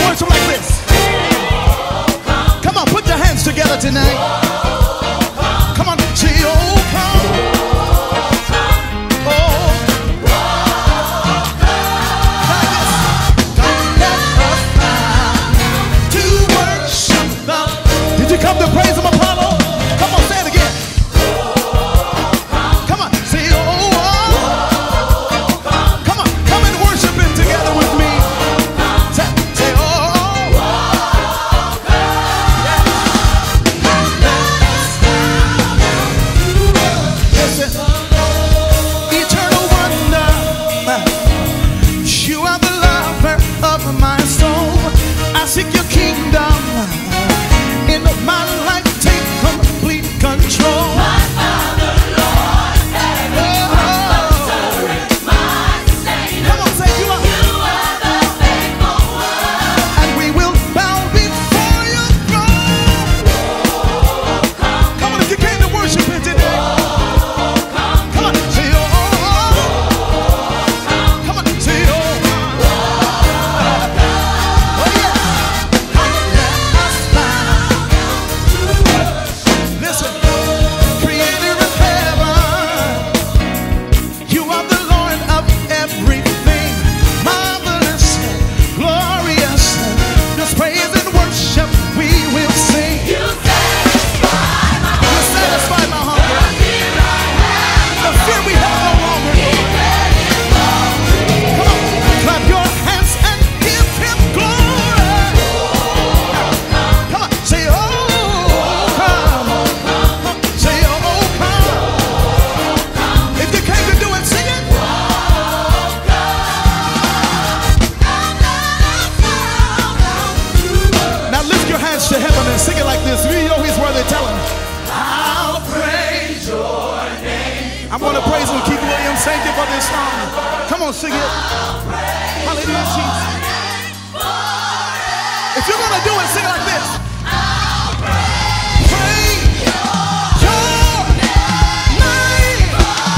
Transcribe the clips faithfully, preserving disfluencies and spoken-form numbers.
worship like this. Come on, put your hands together tonight. Come on, say, oh, come. Come to praise him, Apollo. Come on, say it again. Come on, say oh, oh. Come on, come and worship him together with me. Say, say oh, listen, eternal wonder, you are the lover of my soul. I seek your kingdom. In my life, take complete control. My Father, Lord, and oh, my sustainer. Come on, say you are. You are the faithful one. And we will bow before your throne. Oh, come, come on, if you came to worship him today. Oh, come, come on, say oh. Oh, come, come on, say oh. Oh, oh yeah. Listen, creator of heaven, you are the Lord of everything. Marvelous, glorious, just praise and worship we will sing. You satisfy my heart. You satisfy my heart. The fear we have no longer. Come on, clap your hands and give him glory. Come on, say oh. To heaven and sing it like this. We know he's worthy. Tell him, I'll praise your name. I'm going to praise him. Keith Williams, thank you for this song. Come on, sing it. Hallelujah, Jesus. If you're going to do it, sing it like this. I'll praise your name.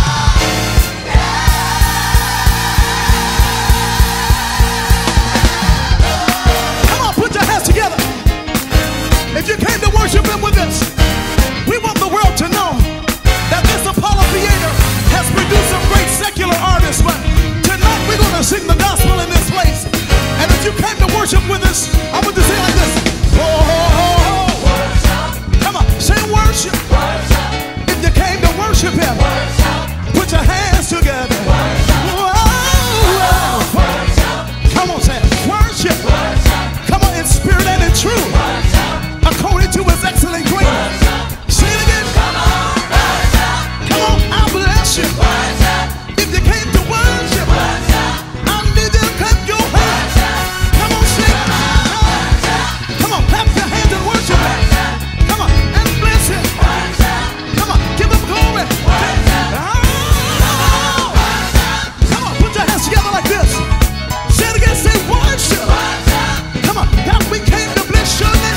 Come on, put your hands together. If you came to worship him with us, we want the world to know that this Apollo Theater has produced some great secular artists, but tonight we're going to sing the gospel in this place. And if you came to worship with us, I want to say like this. Oh, oh, oh, oh. Come on, say worship. Worship. If you came to worship him, worship. Put your hands together. Worship. Oh, oh, oh. Come on, say worship. Worship. Come on, in spirit and in truth. Worship. According to his excellent grace. Say it again. Come on, worship. Come on, I bless you. Worship. If you came to worship, worship. I need you to clap your hands. Worship. Come on, sing. Worship. Come on, clap your hands and worship. Worship. Come on, and bless him. Worship. Come on, give him glory. Worship. Oh. Come on, put your hands together like this. Say it again, say worship. Worship. Come on, God, we came to bless your name.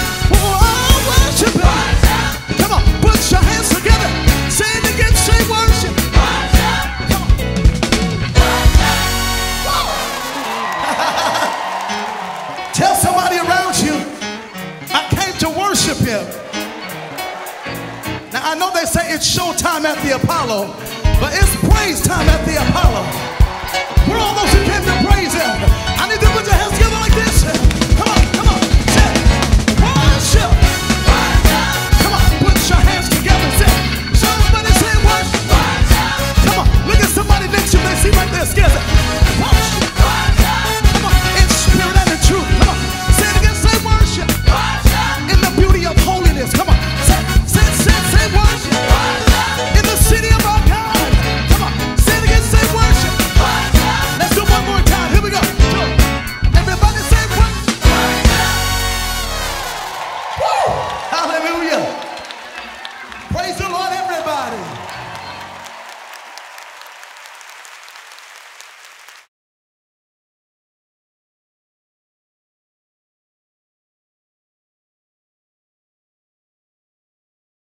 Come on, put your hands together. Say it again, say worship. Come on. Tell somebody around you, I came to worship him. Now I know they say it's showtime at the Apollo, but it's praise time at the Apollo. We're all those who came to praise him. I need to put your hands together like this.